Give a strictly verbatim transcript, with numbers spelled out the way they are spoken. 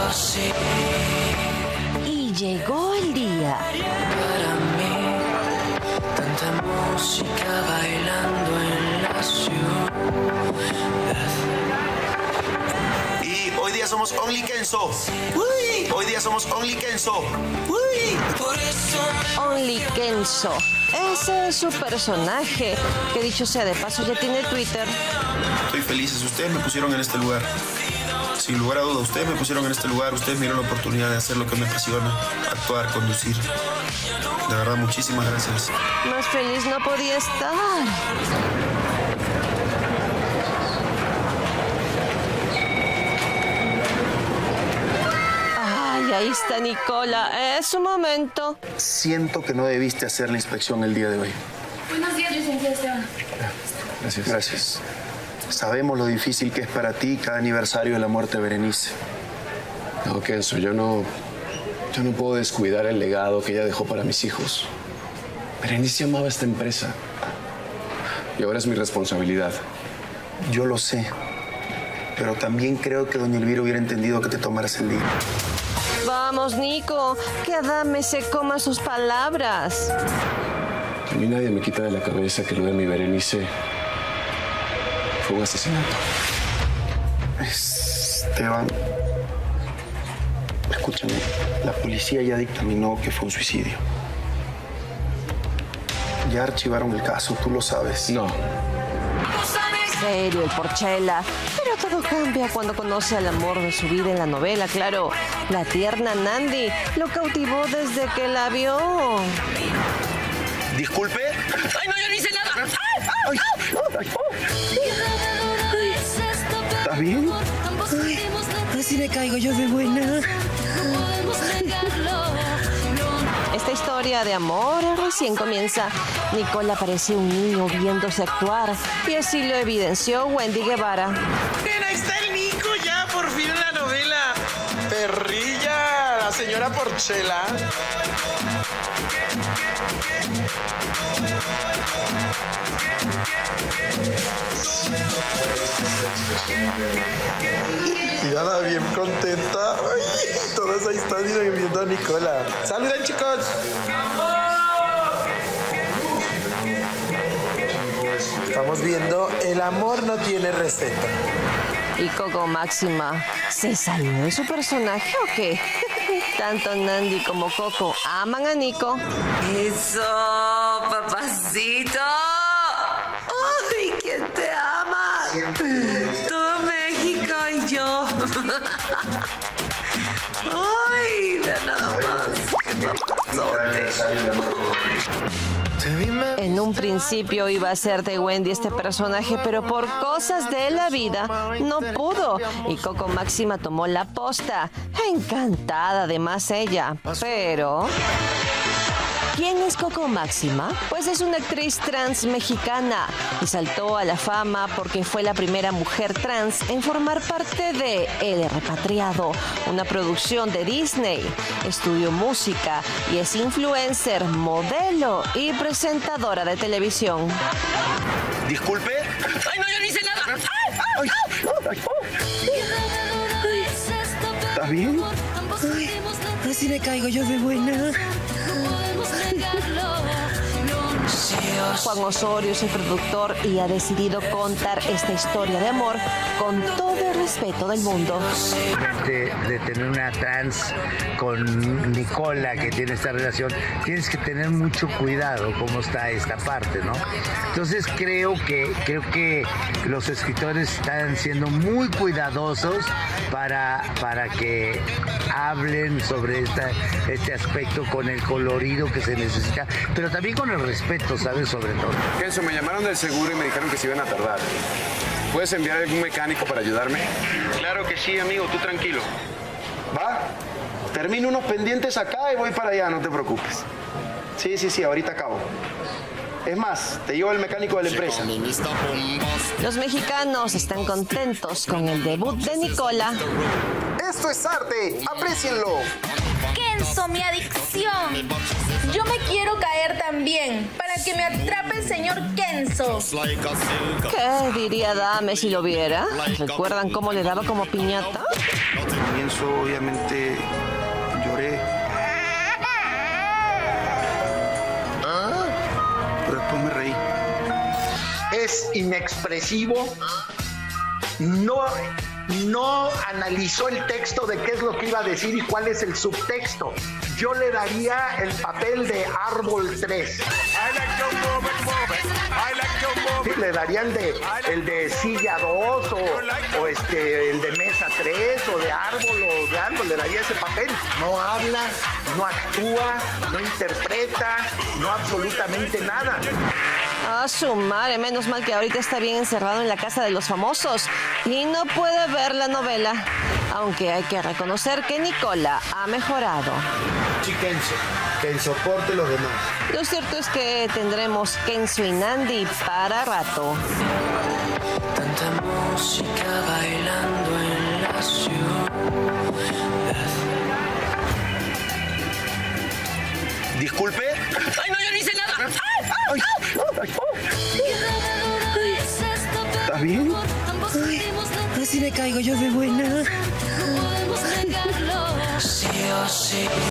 Y llegó el día. Para mí, tanta música bailando en la ciudad. Y hoy día somos Only Kenzo. Uy, hoy día somos Only Kenzo. Uy. Por eso Only Kenzo. Ese es su personaje, que dicho sea de paso ya tiene Twitter. Estoy feliz, ustedes me pusieron en este lugar. Sin lugar a duda, ustedes me pusieron en este lugar, ustedes me dieron la oportunidad de hacer lo que me apasiona, actuar, conducir. De verdad, muchísimas gracias. Más feliz no podía estar. Ay, ahí está Nicola, es su momento. Siento que no debiste hacer la inspección el día de hoy. Buenos días, licenciado Esteban. Gracias. Gracias. Sabemos lo difícil que es para ti cada aniversario de la muerte de Berenice. No, Kenzo, yo no... Yo no puedo descuidar el legado que ella dejó para mis hijos. Berenice amaba esta empresa. Y ahora es mi responsabilidad. Yo lo sé. Pero también creo que doña Elvira hubiera entendido que te tomaras el día. Vamos, Nico, que Adame se coma sus palabras. A mí nadie me quita de la cabeza que lo de mi Berenice fue un asesinato. Esteban, escúchame, la policía ya dictaminó que fue un suicidio. Ya archivaron el caso, tú lo sabes. No. Serio, el Porchela. Pero todo cambia cuando conoce al amor de su vida en la novela, claro. La tierna Nandi lo cautivó desde que la vio. ¿Disculpe? ¡Ay, no, yo no hice nada! Ay, ay, ay. ¿Estás bien? Ay, así me caigo yo de buena. Esta historia de amor recién comienza. Nicola parece un niño viéndose actuar y así lo evidenció Wendy Guevara. Bien, ahí está el Nico ya, por fin en la novela. Perrilla, la señora Porchela. Y Ana bien contenta. Ay, todos ahí están viendo a Nicola. ¡Saluden, chicos! Estamos viendo El amor no tiene receta. ¿Y Coco Máxima se salió de su personaje o qué? Tanto Nandi como Coco aman a Nico. Eso, papacito. ¡Ay, quién te ama! Todo México y yo. ¡Ay, de nada más! ¡Qué papazote! En un principio iba a ser de Wendy este personaje, pero por cosas de la vida no pudo. Y Coco Máxima tomó la posta. Encantada además ella. Pero... ¿quién es Coco Máxima? Pues es una actriz trans mexicana y saltó a la fama porque fue la primera mujer trans en formar parte de El Repatriado, una producción de Disney. Estudió música y es influencer, modelo y presentadora de televisión. ¿Disculpe? ¡Ay, no, yo no hice nada! Ay, ay, ay. ¿Estás bien? Ay, así me caigo yo de buena. Juan Osorio es el productor y ha decidido contar esta historia de amor con todo el respeto del mundo. De, de tener una trans con Nicola que tiene esta relación, tienes que tener mucho cuidado cómo está esta parte, ¿no? Entonces creo que, creo que los escritores están siendo muy cuidadosos para, para que hablen sobre esta, este aspecto con el colorido que se necesita, pero también con el respeto, ¿sabes? Sobre todo. Kenzo, me llamaron del seguro y me dijeron que se iban a tardar. ¿Puedes enviar algún mecánico para ayudarme? Claro que sí, amigo, tú tranquilo. ¿Va? Termino unos pendientes acá y voy para allá, no te preocupes. Sí, sí, sí, ahorita acabo. Es más, te llevo el mecánico de la empresa. Los mexicanos están contentos con el debut de Nicola. ¡Esto es arte! ¡Aprécienlo! Kenzo, mi adicción. Yo me quiero caer también para para que me atrape el señor Kenzo. ¿Qué diría Dame si lo viera? ¿Recuerdan cómo le daba como piñata? Al comienzo, obviamente, lloré. Pero después me reí. Es inexpresivo. No, no analizó el texto de qué es lo que iba a decir y cuál es el subtexto. Yo le daría el papel de Árbol tres. Sí, le daría el de, el de Silla dos o, o este, el de Mesa tres o de Árbol o de algo. Le daría ese papel. No habla, no actúa, no interpreta, no absolutamente nada. Ah, su madre, menos mal que ahorita está bien encerrado en la casa de los famosos y no puede ver la novela, aunque hay que reconocer que Nicola ha mejorado. Sí, Kenzo, que soporte los demás. Lo cierto es que tendremos Kenzo y Nandi para rato. Tanta música bailando en la ciudad. Disculpe. ¡Ay, no, yo no hice nada! ¡Ay, ay, ay, ay. ¿Estás bien? Ay, así me caigo yo de buena. Sí o sí.